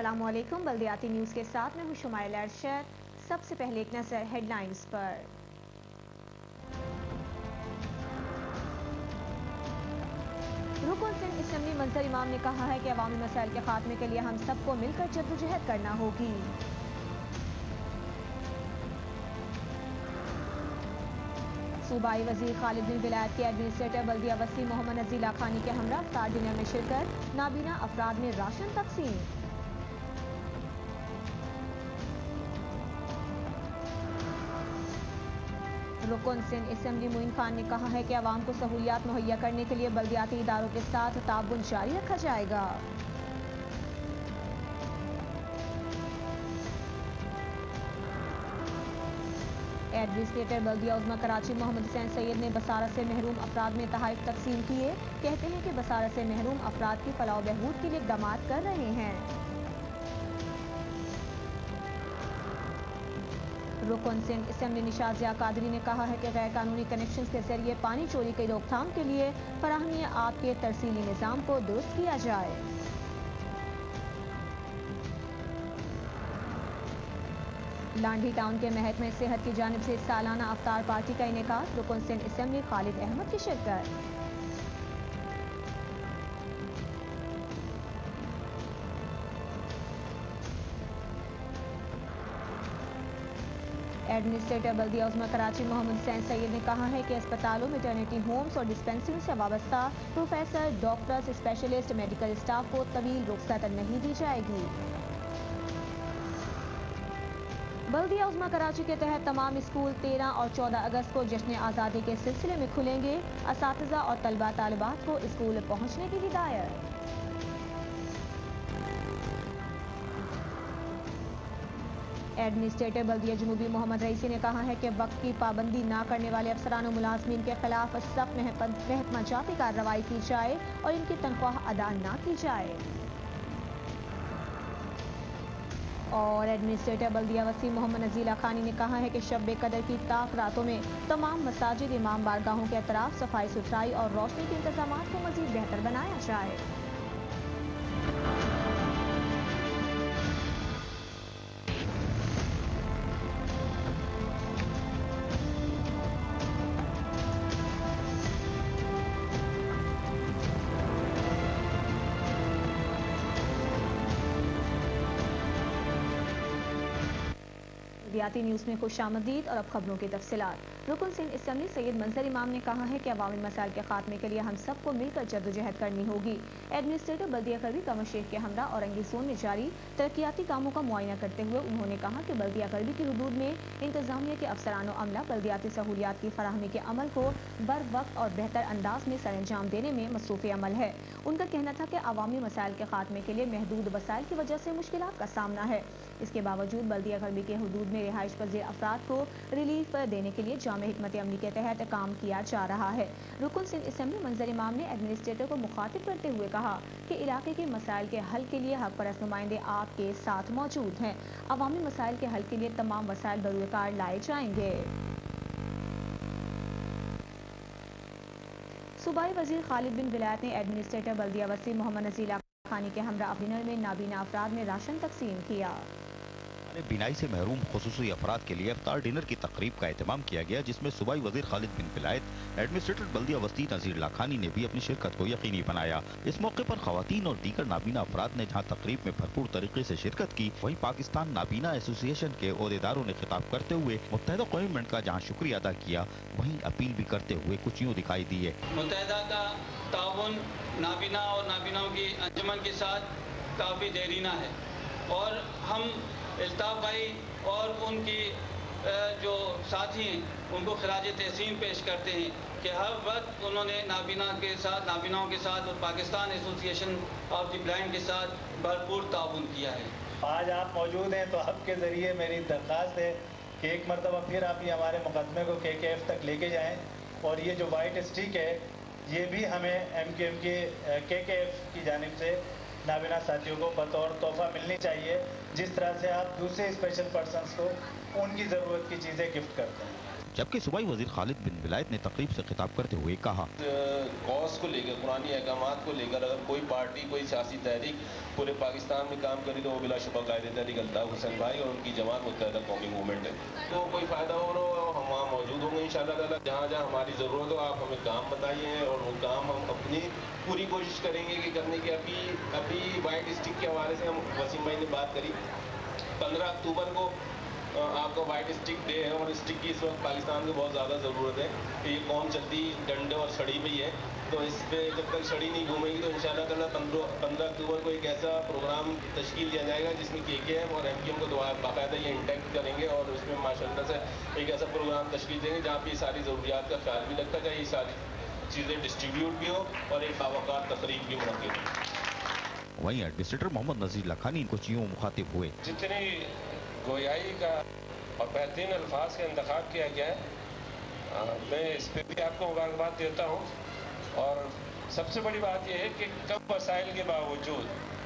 अस्सलाम वालेकुम। बल्दियाती न्यूज़ के साथ मैं हूँ शुमाइल अरशद। सबसे पहले एक नज़र हेडलाइंस पर। रुकन सिंध असेंबली मंजर इमाम ने कहा है कि अवामी मसाइल के खात्मे के लिए हम सबको मिलकर जद्दोजहद करना होगी। सूबाई वजीर खालिद बिन विलायत के एडमिनिस्ट्रेटर बल्दिया वसी मोहम्मद नजीर लाखानी के हमरा इफ्तार डिनर में शिरकत, नाबीना अफराद में राशन तकसीम। रुकन सिंध असेंबली मोइन खान ने कहा है कि अवाम को सहूलियात मुहैया करने के लिए बल्दियाती इदारों के साथ ताउन जारी रखा जाएगा। एडमिनिस्ट्रेटर बल्दिया उज़्मा कराची मोहम्मद हुसैन सैयद ने बसारत से महरूम अफराद में तहाइफ तकसीम किए। कहते हैं कि बसारत से महरूम अफराद की फलाह बहबूद के लिए इक़दामात कर रहे हैं। रुकन सिंध असेंबली निशात ज़िया कादरी ने कहा है कि गैर कानूनी कनेक्शन के जरिए पानी चोरी की रोकथाम के लिए फराहमी आब के तरसीली निज़ाम को दुरुस्त किया जाए। लांडी टाउन के महकमे सेहत की जानिब से सालाना अफ्तार पार्टी का इनेकाद, रुकन सिंध असेंबली खालिद अहमद की शिरकत। एडमिनिस्ट्रेटर बल्दिया उज़्मा कराची मोहम्मद हुसैन सैयद ने कहा है कि अस्पतालों, मैटरनिटी होम्स और डिस्पेंसरी से वाबस्ता professor, doctors, specialist, medical staff को तवील रुख्सत नहीं दी जाएगी। बल्दिया उज़्मा कराची के तहत तमाम स्कूल 13 और 14 अगस्त को जश्न आज़ादी के सिलसिले में खुलेंगे। असातिज़ा और तलबा तालिबात को स्कूल पहुँचने की हिदायत। एडमिनिस्ट्रेटर बल्दिया जनूबी मोहम्मद रईसी ने कहा है कि वक्त की पाबंदी न करने वाले अफसरान और मुलाजमीन के खिलाफ सख्त महकमा जाती कार्रवाई की जाए और इनकी तनख्वाह अदा न की जाए। और एडमिनिस्ट्रेटर बल्दिया वसी मोहम्मद नजीर लाखानी ने कहा है कि शब कदर की ताक रातों में तमाम मसाजिद, इमाम बारगाहों के अतराफ सफाई सुथराई और रोशनी के इंतजाम को मजीद बेहतर बनाया जाए। बल्दियाती न्यूज़ में खुशामदीद और अब खबरों की तफसीलात। रुकन सिंध असेंबली सैयद मंजर इमाम ने कहा है कि अवामी मसाइल के खात्मे के लिए हम सबको मिलकर जद्दोजहद करनी होगी। एडमिनिस्ट्रेटर बल्दिया करवी कमर शेख के हमरा औरंगी जोन में जारी तरक्याती कामों का मुआयना करते हुए उन्होंने कहा कि बल्दिया करवी की हुदूद में इंतजामिया के अफसरान और अमला बल्दियाती सहूलियात की फराहमी के अमल को बर वक्त और बेहतर अंदाज में सर अंजाम देने में मसरूफ़ अमल है। उनका कहना था कि अवामी मसाइल के खात्मे के लिए महदूद वसाइल की वजह से मुश्किलात का सामना है। इसके बावजूद बल्दिया करवी के हुदूद में रिहाइश पज़ीर अफराद को रिलीफ देने के लिए जामे हिकमत अमली के तहत काम किया जा रहा है। रुकन सिंध असेंबली मंजर इमाम ने एडमिनिस्ट्रेटर को मुखातिब करते हुए कहा कि इलाके के मसाइल के हल के लिए हक परस्त नुमाइंदे आपके साथ मौजूद हैं। अवामी मसाइल के हल के लिए तमाम वसाइल बरूकार लाए जाएंगे। सूबाई वजीर खालिद बिन विलायत ने एडमिनिस्ट्रेटर बल्दिया वसी मोहम्मद नजीर लाखानी के हमरा डिनर में नाबीना अफराद में राशन तकसीम किया। बिनाई से महरूम खुसूसी अफराद के लिए इफ्तार डिनर की तकरीब का एहतमाम किया गया, जिसमें सूबाई वजीर खालिद बिन विलायत, एडमिनिस्ट्रेटर बल्दिया वसी नजीर लाखानी ने भी अपनी शिरकत को यकीनी बनाया। इस मौके पर खवातीन और दीगर नाबीना अफराद ने जहाँ तकरीब में भरपूर तरीके से शिरकत की, वहीं पाकिस्तान नाबीना एसोसिएशन के ओहदेदारों ने खिताब करते हुए मुत्तहिदा कौम का जहाँ शुक्रिया अदा किया, वहीं अपील भी करते हुए कुछ यूँ दिखाई दिए। मुत्तहिदा का ताउन नाबीना और नाबीनाओं की अंजुमन के साथ काफ़ी देरीना है और हम अल्ताफ भाई और उनकी जो साथी हैं उनको खराज तहसीन पेश करते हैं कि हर वक्त उन्होंने नाबीनाओं के साथ और Pakistan association of the blind के साथ भरपूर ताउन किया है। आज आप मौजूद हैं तो आपके ज़रिए मेरी दरख्वास्त है कि एक मरतबा फिर आप ये हमारे मुकदमे को KKF तक लेके जाएँ और ये जो वाइट स्टिक है ये भी हमें MKM के KKF की जानिब से नाबीना साथियों को बतौर तोहफा मिलनी चाहिए, जिस तरह से आप दूसरे स्पेशल पर्सन्स को उनकी ज़रूरत की चीज़ें गिफ्ट करते हैं। जबकि सूबाई वजीर खालिद बिन विलायत ने तकरीब से खिताब करते हुए कहा, कॉज को लेकर, कुरानी अहकामात को लेकर अगर कोई पार्टी, कोई सियासी तहरीक पूरे पाकिस्तान में काम करी तो वो बिलाशुबा कायदे तहरीक अल्ताफ हुसैन भाई और उनकी जमात मुत्तहिदा कौमी मूवमेंट है। तो कोई फ़ायदा हो रहा हो, हम वहाँ मौजूद होंगे इंशाअल्लाह ताला। जहाँ जहाँ हमारी ज़रूरत हो आप हमें काम बताइए और वो काम हम अपनी पूरी कोशिश करेंगे कि करने की। अभी वाइट स्टिक के हवाले से हम वसीम भाई ने बात करी, 15 अक्टूबर को आपका वाइट स्टिक डे है और स्टिक की इस वक्त पाकिस्तान को बहुत ज़्यादा ज़रूरत है कि ये कौम चलती डंडे और छड़ी पे ही है। तो इस पे जब तक छड़ी नहीं घूमेगी तो इंशाअल्लाह ताला 15 अक्टूबर को एक ऐसा प्रोग्राम तश्कील दिया जाएगा जिसमें KKM और MKM को बाकायदा ये इंटेक्ट करेंगे और उसमें माशाअल्लाह से एक ऐसा प्रोग्राम तश्कील देंगे जहाँ पे सारी ज़रूरियात का ख्याल भी रखा जाए, ये सारी चीज़ें डिस्ट्रीब्यूट भी हो और एक बावकार तकरीब भी मुनक्किद हो। वहीं एडमिनिस्ट्रेटर मोहम्मद नजीर लखानी कुछ यूँ मुखातिब हुए, जितनी गोयाई का और बेहतरीन अल्फाज का इंतखाब किया गया है, मैं इस पर भी आपको मुबारकबाद देता हूँ। और सबसे बड़ी बात यह है कि कम वसाइल के बावजूद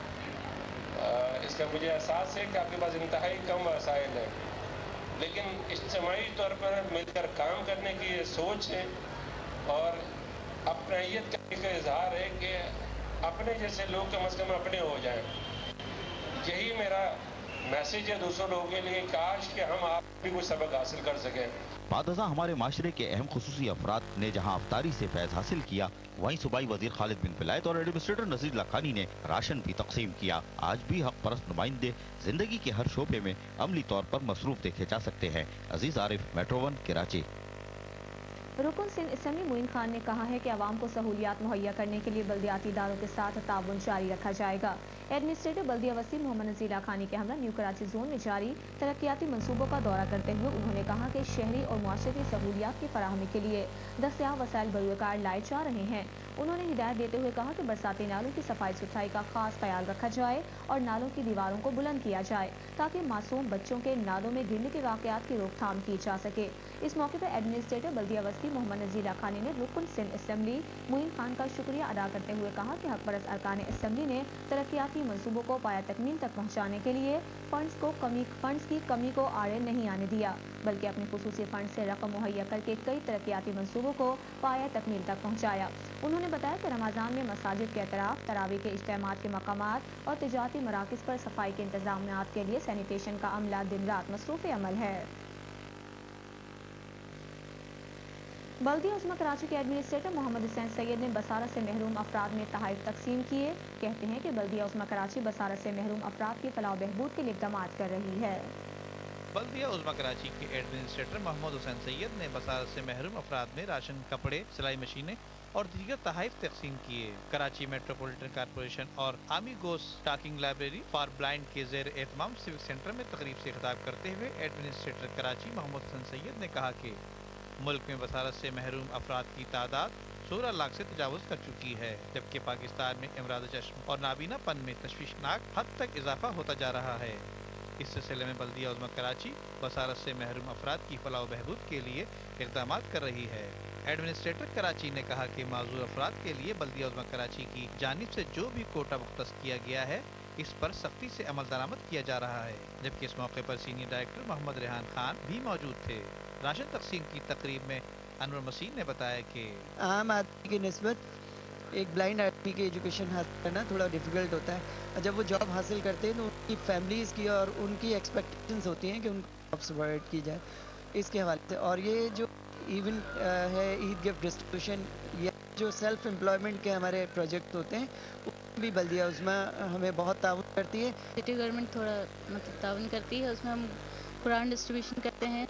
इसका मुझे एहसास है कि आपके पास इंतहाई कम वसाइल है, लेकिन इज्तिमाई तौर पर मिलकर काम करने की ये सोच है और अपनाइयत करने का इजहार है कि अपने जैसे लोग कम से कम अपने हो जाएं। यही मेरा मैसेज है दूसरों लोगों के लिए, काश कि हम आप भी कुछ सबक हासिल कर सकें। बादशाह हमारे माशरे के अहम खुसूसी अफराद ने जहाँ अफ्तारी से फैज़ हासिल किया, वहीं सूबाई वजीर खालिद बिन विलायत और एडमिनिस्ट्रेटर नजीर लखानी ने राशन भी तकसीम किया। आज भी हक परस्त नुमाइंदे जिंदगी के हर शोबे में अमली तौर पर मसरूफ देखे जा सकते हैं। अजीज आरिफ, मेट्रो 1, कराची। रुकन सिंध असम्बली मोइन खान ने कहा है कि आवाम को सहूलियात मुहैया करने के लिए बल्दियाती इदारों के साथ ताउन जारी रखा जाएगा। एडमिनिस्ट्रेटर बल्दिया वसी मोहम्मद नजीर लाखानी के हमरा न्यू कराची जोन में जारी तरक्याती मनसूबों का दौरा करते हुए उन्होंने कहा कि शहरी और मुआशरती सहूलियात की फराहमी के लिए दस्तियाब वसाइल बरूकार लाए जा रहे हैं। उन्होंने हिदायत देते हुए कहा कि बरसाती नालों की सफाई सुथराई का खास ख्याल रखा जाए और नालों की दीवारों को बुलंद किया जाए ताकि मासूम बच्चों के नालों में गिरने के वाकयात की रोकथाम की जा सके। इस मौके पर एडमिनिस्ट्रेटर बल्दिया वसी मोहम्मद नजीर लाखानी ने रुकन सिंध असम्बली मोइन खान का शुक्रिया अदा करते हुए कहा कि हकपरस्त अरकान असम्बली ने तरक्याती मनसूबों को पाया तकमील तक पहुँचाने के लिए फंड्स की कमी को आड़े नहीं आने दिया, बल्कि अपने खुसूसी फंड से रकम मुहैया करके कई तरक्याती मनसूबों को पाया तकमील तक पहुँचाया। उन्होंने बताया कि रमज़ान में मसाजिद के अतराफ, तरावी के इज्तिमात के मकामात और तिजारती मराकिज़ पर सफाई के इंतजामात के लिए सैनिटेशन का अमला दिन रात मसरूफ़ अमल है। बल्दिया उस्मा कराची के एडमिनिस्ट्रेटर मोहम्मद हुसैन सैयद ने बसारत से महरूम अफराद में तोहफ़े तकसीम किए। कहते हैं कि बल्दिया उस्मा कराची बसारत से महरूम अफराद की फलाह बहबूद के लिए इक़दामात कर रही है। बल्दिया उज़्मा कराची के एडमिनिस्ट्रेटर मोहम्मद हुसैन सैयद ने बसारत से महरूम अफराद में राशन, कपड़े, सिलाई मशीनें और दीगर तोहफ़े तकसीम किए। कराची मेट्रोपॉलिटन कॉर्पोरेशन और आर्मी गोस्ट स्टॉकिंग लाइब्रेरी फॉर ब्लाइंड के ज़ेर एहतमाम सिविक सेंटर में तकरीब से खिताब करते हुए एडमिनिस्ट्रेटर कराची मोहम्मद हुसैन सैयद ने कहा कि मुल्क में बसारत से महरूम अफराद की तादाद 16 लाख से तजावुज़ कर चुकी है, जबकि पाकिस्तान में इमराद चश्म और नाबीनापन में तशवीशनाक हद तक इजाफा होता जा रहा है। इस सिलसिले में बल्दिया उज़्मा कराची बसारत से महरूम अफराद की फलाह व बहबूद के लिए इक़दामात कर रही है। एडमिनिस्ट्रेटर कराची ने कहा कि माज़ूर अफराद के लिए बल्दिया उज़्मा कराची की जानिब से जो भी कोटा मुख्तस किया गया है, इस पर सख्ती से अमल दरामद किया जा रहा है। जबकि इस मौके पर सीनियर डायरेक्टर मोहम्मद रेहान खान भी मौजूद थे। राशन तकसीम की तकरीब में अनवर मसीह ने बताया कि आम आदमी की निस्बत एक ब्लाइंड आदमी की एजुकेशन हासिल करना थोड़ा डिफ़िकल्ट होता है। जब वो जॉब हासिल करते हैं तो उनकी फैमिलीज़ की और उनकी एक्सपेक्टेशंस होती हैं कि उनको जॉब प्रोवाइड की जाए, इसके हवाले से। और ये जो इवेंट है ईद गिफ्ट डिस्ट्रीब्यूशन, या जो सेल्फ एम्प्लॉयमेंट के हमारे प्रोजेक्ट होते हैं, उसमें भी बल्दिया उज़्मा हमें बहुत ताउन करती है। सिटी गवर्नमेंट थोड़ा मतलब ताउन करती है, उसमें हम कुरान डिस्ट्रीब्यूशन करते हैं,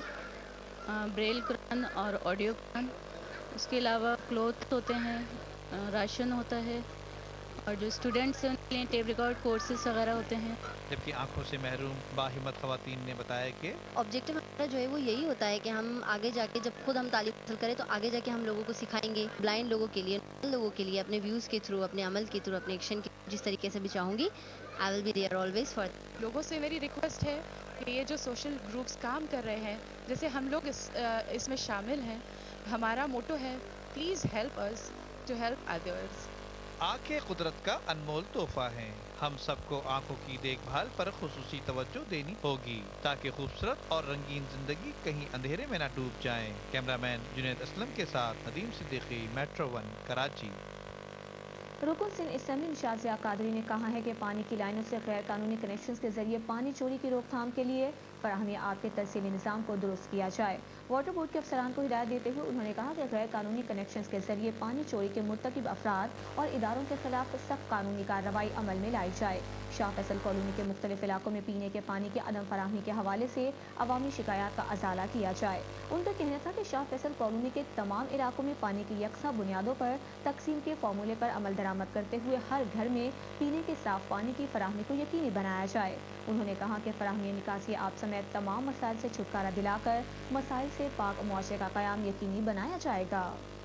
ब्रेल कुरान और ऑडियो कुरान, उसके अलावा क्लोथ होते हैं, राशन होता है, और जो स्टूडेंट्स हैं उनके लिए टेप रिकॉर्ड कोर्सेज वगैरह होते हैं। जबकि आंखों से महरूम बाहिम्मत खवातीन ने बताया कि ऑब्जेक्टिव हमारा जो है वो यही होता है कि हम आगे जाके जब खुद हम तालीम हासिल करें तो आगे जाके हम लोगों को सिखाएंगे, ब्लाइंड लोगों के लिए, लोगों के लिए, अपने व्यूज़ के थ्रू, अपने अमल के थ्रू, अपने एक्शन के जिस तरीके से भी चाहूँगी, I will be there always for. लोगों से मेरी रिक्वेस्ट है कि ये जो सोशल ग्रुप्स काम कर रहे हैं, जैसे हम लोग इसमें शामिल हैं, हमारा मोटो है please help us to help others. आंखें कुदरत का अनमोल तोहफा हैं। हम सबको आंखों की देखभाल पर खुसूसी तवज्जो देनी होगी ताकि खूबसूरत और रंगीन जिंदगी कहीं अंधेरे में न डूब जाए। कैमरामैन जुनैद असलम के साथ नदीम सिद्दीकी, मेट्रो 1, कराची। रुकन सिंध असेंबली निशात ज़िया कादरी ने कहा है कि पानी की लाइनों से गैर कानूनी कनेक्शन के जरिए पानी चोरी की रोकथाम के लिए फराहमी आब के तरसीली निज़ाम को दुरुस्त किया जाए। वाटर बोर्ड के अफसरान को हिदायत देते हुए उन्होंने कहा कि गैर कानूनी कनेक्शन के जरिए पानी चोरी के मुर्तकिब अफराद और इदारों के खिलाफ सख्त कानूनी कार्रवाई अमल में लाई जाए। शाह फैसल कॉलोनी के मुख्तलिफ इलाकों में पीने के पानी के अदम फराहमी के हवाले से अवामी शिकायत का अजाला किया जाए। उनका कहना था कि शाह फैसल कॉलोनी के तमाम इलाकों में पानी की यकसा बुनियादों पर तकसीम के फार्मूले पर अमल दरामद करते हुए हर घर में पीने के साफ पानी की फराहमी को यकीनी बनाया जाए। उन्होंने कहा कि फराहमी निकासी आप समेत तमाम मसाइल से छुटकारा दिलाकर मसाइल से पाक मुआशरे का क़याम यकीनी बनाया जाएगा।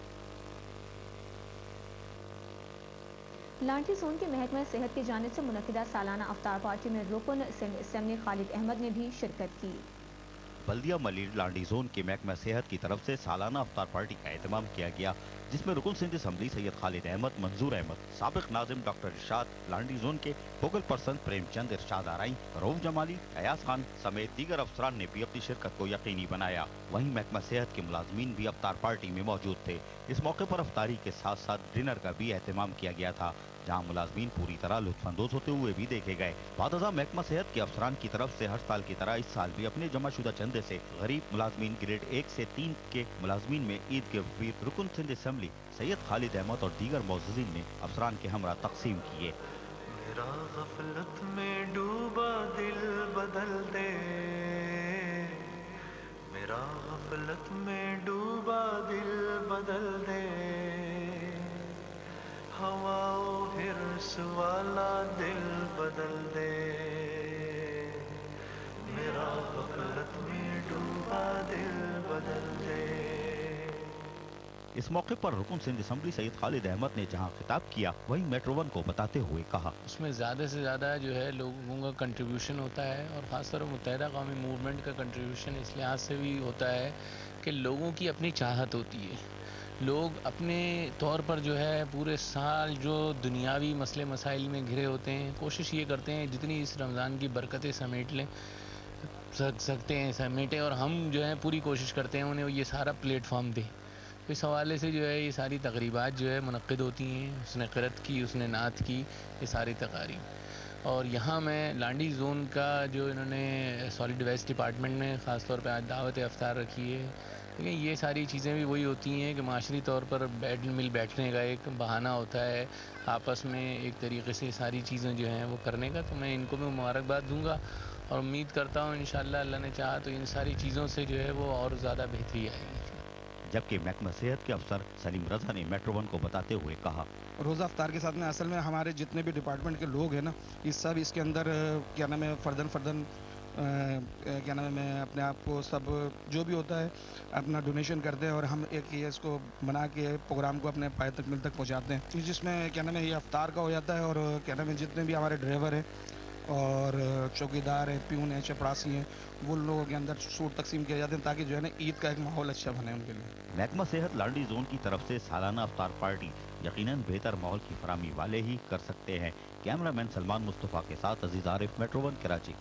लांटी जोन के महकमा सेहत की जानिब से मुनक्किदा सालाना अफ्तार पार्टी में रुकन सिंध असेंबली खालिद अहमद ने भी शिरकत की। बल्दिया मलिर लांडी जोन के महकमा सेहत की तरफ से सालाना अफ्तार पार्टी का एहतमाम किया गया, जिसमें रुकन सिंध असम्बली सैयद खालिद अहमद, मंजूर अहमद, साबिक नाजिम डॉक्टर इरशाद, लांडी जोन के फोकल पर्सन प्रेमचंद, इरशाद आराई, रऊफ जमाली, अयाज खान समेत दीगर अफसरान ने भी अपनी शिरकत को यकीनी बनाया। वहीं महकमा सेहत के मुलाजमीन भी अफ्तार पार्टी में मौजूद थे। इस मौके पर अफ्तारी के साथ साथ डिनर का भी एहतमाम किया गया था, जहाँ मुलाजमीन पूरी तरह लुत्फानंदोज होते हुए भी देखे गए। बादजा महकमा सेहत के अफसरान की तरफ से हर साल की तरह इस साल भी अपने जमाशुदा चंदे से गरीब मुलाजमीन ग्रेड 1 से 3 के मुलाजमीन में ईद के वफीर रुकन सिंध असेंबली सैयद खालिद अहमद और दीगर मौजूदीन ने अफसरान के हमरा तकसीम किए। मेरा गफलत में डूबा दिल बदल दे, मेरा गफलत में डूबा दिल बदल दे, हवाओ हिर्स वाला दिल बदल दे, मेरा गफलत में डूबा दिल बदल दे। इस मौके पर रुकन सिंध असेंबली सैयद खालिद अहमद ने जहां खिताब किया, वहीं मेट्रो 1 को बताते हुए कहा, उसमें ज़्यादा से ज़्यादा जो है लोगों का कंट्रीब्यूशन होता है और ख़ासतौर पर मुत्तहिदा कौमी मूवमेंट का कंट्रीब्यूशन इस लिहाज से भी होता है कि लोगों की अपनी चाहत होती है। लोग अपने तौर पर जो है पूरे साल जो दुनियावी मसले मसाइल में घिरे होते हैं, कोशिश ये करते हैं जितनी इस रमज़ान की बरकतें समेट लें सकते हैं समेटें, और हम जो है पूरी कोशिश करते हैं उन्हें ये सारा प्लेटफॉर्म दें। तो इस हवाले से जो है ये सारी तकरीबात जो है मुनक्किद होती हैं। उसने क़िरत की, उसने नात की, ये सारी तकारीब। और यहाँ मैं लांडी जोन का जो इन्होंने सॉलिड वेस्ट डिपार्टमेंट में ख़ास तौर पे आज दावत अफ्तार रखी है, लेकिन ये सारी चीज़ें भी वही होती हैं कि माशरी तौर पर बैठने का एक बहाना होता है आपस में एक तरीके से सारी चीज़ें जो हैं वो करने का। तो मैं इनको भी मुबारकबाद दूंगा और उम्मीद करता हूँ इंशाअल्लाह अल्लाह ने चाहा तो इन सारी चीज़ों से जो है वो और ज़्यादा बेहतरी आएगी। जबकि महकमा सेहत के अफसर सलीम रजा ने मेट्रो 1 को बताते हुए कहा, रोज़ा अफ्तार के साथ में असल में हमारे जितने भी डिपार्टमेंट के लोग हैं ना, ये सब इसके अंदर क्या नाम है फर्दन क्या नाम है मैं अपने आप को सब जो भी होता है अपना डोनेशन करते हैं और हम एक ये इसको बना के प्रोग्राम को अपने पाए तक मिल तक पहुंचाते हैं, जिसमें क्या नाम है ये अफ्तार का हो जाता है। और क्या नाम है जितने भी हमारे ड्राइवर हैं और चौकीदार हैं, प्यून हैं, चपरासी हैं, वो लोगों के अंदर सूट तकसीम किए जाते हैं ताकि जो है ना ईद का एक माहौल अच्छा बने उनके लिए। महकमा सेहत लांडी जोन की तरफ से सालाना अफ्तार पार्टी यकीनन बेहतर माहौल की फराहमी वाले ही कर सकते हैं। कैमरामैन सलमान मुस्तफ़ा के साथ अजीज आरिफ, मेट्रो 1 कराची।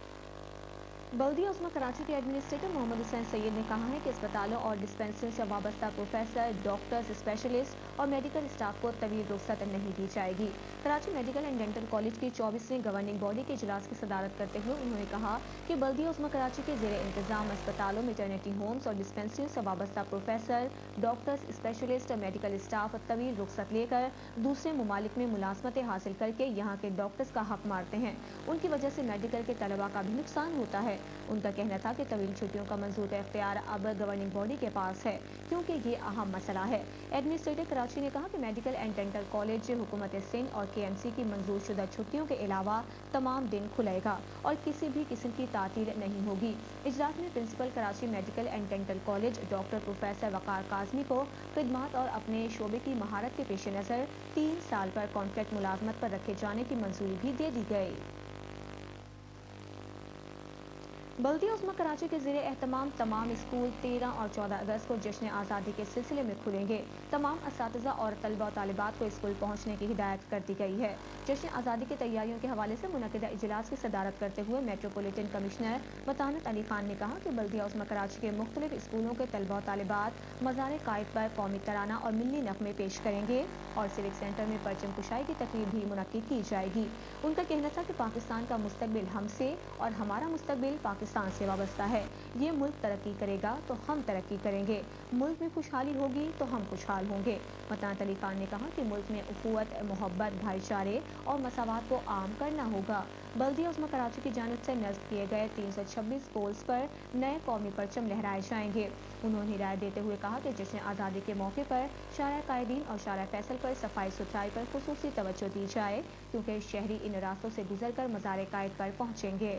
बल्दिया उस्मा कराची के एडमिनिस्ट्रेटर मोहम्मद हुसैन सैयद ने कहा है कि अस्पतालों और डिस्पेंसरी से वाबस्ता प्रोफेसर, डॉक्टर्स, स्पेशलिस्ट और मेडिकल स्टाफ को तवील रुख्सत नहीं दी जाएगी। Karachi medical and dental college की 24वीं गवर्निंग बॉडी के इजलास की सदारत करते हुए उन्होंने कहा कि बल्दिया उस्मा कराची के ज़ेरे इंतजाम अस्पतालों, मैटरनिटी होम्स और डिस्पेंसरियों से वाबस्ता प्रोफेसर, डॉक्टर्स, स्पेशलिस्ट और मेडिकल स्टाफ तवील रुख्सत लेकर दूसरे ममालिक में मुलाजमतें हासिल करके यहाँ के डॉक्टर्स का हक मारते हैं। उनकी वजह से मेडिकल के तलबा का भी नुकसान होता है। उनका कहना था कि तवील छुट्टियों का मंजूर का इख्तियार अब गवर्निंग बॉडी के पास है, क्योंकि ये अहम मसला है। एडमिनिस्ट्रेटर कराची ने कहा कि मेडिकल एंड डेंटल कॉलेज हुकूमत सिंध और KMC की मंजूर शुदा छुट्टियों के अलावा तमाम दिन खुलेगा और किसी भी किस्म की तातील नहीं होगी। इजलास में principal Karachi medical and dental college doctor professor Waqar Kazmi को खिदमात और अपने शोबे की महारत के पेश नज़र 3 साल पर कॉन्ट्रैक्ट मुलाजमत पर रखे जाने की मंजूरी भी दे दी गई। बल्दिया उस्मा कराची के ज़रिए एहतमाम तमाम स्कूल 13 और 14 अगस्त को जश्न आज़ादी के सिलसिले में खुलेंगे। तमाम असातिज़ा और तलबा और तालिबात को स्कूल पहुँचने की हिदायत कर दी गई है। जश्न आज़ादी की तैयारियों के हवाले से मुनक़िदा इजलास की सदारत करते हुए मेट्रोपॉलिटन कमिश्नर मतानत अली खान ने कहा कि बल्दिया उस्मा कराची के मुख्तलिफ स्कूलों के तलबा और तालिबात मज़ार कायद पर कौमी तराना और मिल्ली नग़मे पेश करेंगे और सिविक सेंटर में परचम कुशाई की तकरीब भी मुनक्किद की जाएगी। उनका कहना था कि पाकिस्तान का मुस्तकबिल हमसे और हमारा मुस्तकबिल पाकिस्तान से वाबस्ता है। ये मुल्क तरक्की करेगा तो हम तरक्की करेंगे, मुल्क में खुशहाली होगी तो हम खुशहाल होंगे। मतानत अली खान ने कहा कि मुल्क में उखुवत, मोहब्बत, भाईचारे और मसावात को आम करना होगा। बल्दिया उस्मा कराची की जानिब से नस्ब किए गए 326 पोल्स पर नए कौमी परचम लहराए जाएंगे। उन्होंने हिदायत देते हुए कहा कि जश्न आज़ादी के मौके पर शारा कायदीन और शारा फैसल पर सफाई सुथराई पर खुसूसी तवज्जो दी जाए, क्योंकि शहरी इन रास्तों से गुजर कर मज़ार कायद पर पहुँचेंगे।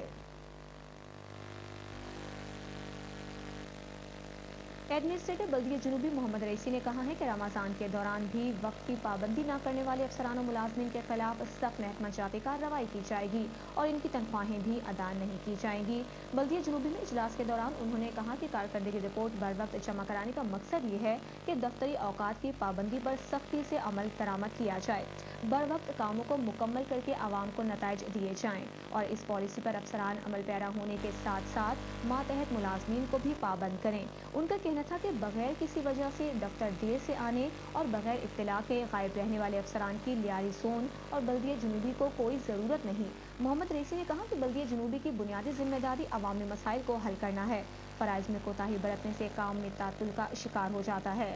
एडमिनिस्ट्रेटर बल्दिया जुनूबी मोहम्मद रईसी ने कहा है कि रमज़ान के दौरान भी वक्त की पाबंदी न करने वाले अफसरान और मुलाजमीन के खिलाफ सख्त महकमा जाती कार्रवाई की जाएगी और इनकी तनख्वाहें भी अदा नहीं की जाएंगी। बल्दिया जुनूबी में इजलास के दौरान उन्होंने कहा कि कारकर्दगी रिपोर्ट बर वक्त जमा कराने का मकसद ये है कि दफ्तरी औकात की पाबंदी पर सख्ती से अमल दरामद किया जाए, बर वक्त कामों को मुकम्मल करके आवाम को नताइज दिए जाएं और इस पॉलिसी पर अफसरान अमल पैरा होने के साथ साथ मातहत मुलाजमीन को भी पाबंद करें। उनका कहना था कि बगैर किसी वजह से दफ्तर देर से आने और बगैर इत्तला के गायब रहने वाले अफसरान की लियारी सोन और बल्दिया जुनूबी को कोई ज़रूरत नहीं। मोहम्मद रईसी ने कहा कि बल्दिया जुनूबी की बुनियादी जिम्मेदारी अवामी मसाइल को हल करना है। फराइज में कोताही बरतने से काम में तातुल का शिकार हो जाता है।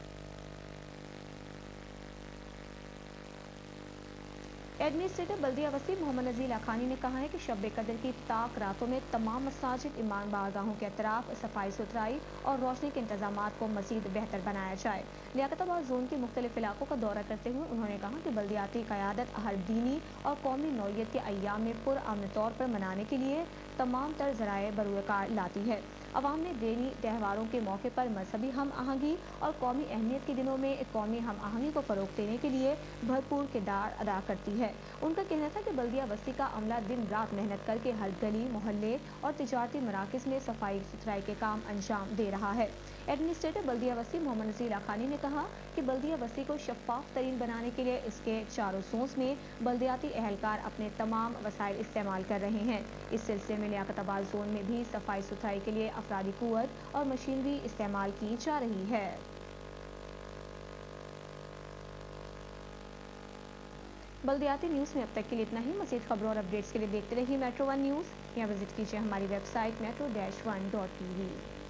एडमिनिस्ट्रेटर बल्दिया वसी मोहम्मद नज़ीर लाखानी ने कहा है कि शब कदर की ताक रातों में तमाम मसाजिद, इमाम बारगाहों के अतराफ सफाई सुथराई और रोशनी के इंतजामात को मजीद बेहतर बनाया जाए। लियाकताबाद जोन के मुख्तलिफ इलाकों का दौरा करते हुए उन्होंने कहा कि बल्दियाती क़यादत हर दीनी और कौमी नौइयत के अय्याम में पुरअमन तौर पर मनाने के लिए तमाम तर ज़राए बरूकार लाती है। अवाम ने दीनी त्योहारों के मौके पर मजहबी हम आहंगी और कौमी अहमियत के दिनों में कौमी हम आहंगी को फ़रोग़ देने के लिए भरपूर किरदार अदा करती है। उनका कहना था कि बल्दिया बस्ती का अमला दिन रात मेहनत करके हर गली, मोहल्ले और तिजारती मराकज़ में सफाई सुथराई के काम अंजाम दे रहा है। एडमिनिस्ट्रेटर बल्दिया वसी मोहम्मद नज़ीर लाखानी ने कहा कि बल्दिया बस्ती को शफाफ तरीन बनाने के लिए इसके चारों जोन्स में बल्दियाती एहलकार अपने तमाम वसाइल इस्तेमाल कर रहे हैं। इस सिलसिले में लियाकताबाद जोन में भी सफाई सुथराई के लिए अफरादी कुव्वत और मशीनरी इस्तेमाल की जा रही है। बल्दियाती न्यूज़ में अब तक के लिए इतना ही। मज़ीद खबरों और अपडेट्स के लिए देखते रहिए Metro One न्यूज़ या विजिट कीजिए हमारी वेबसाइट metro-1.tv।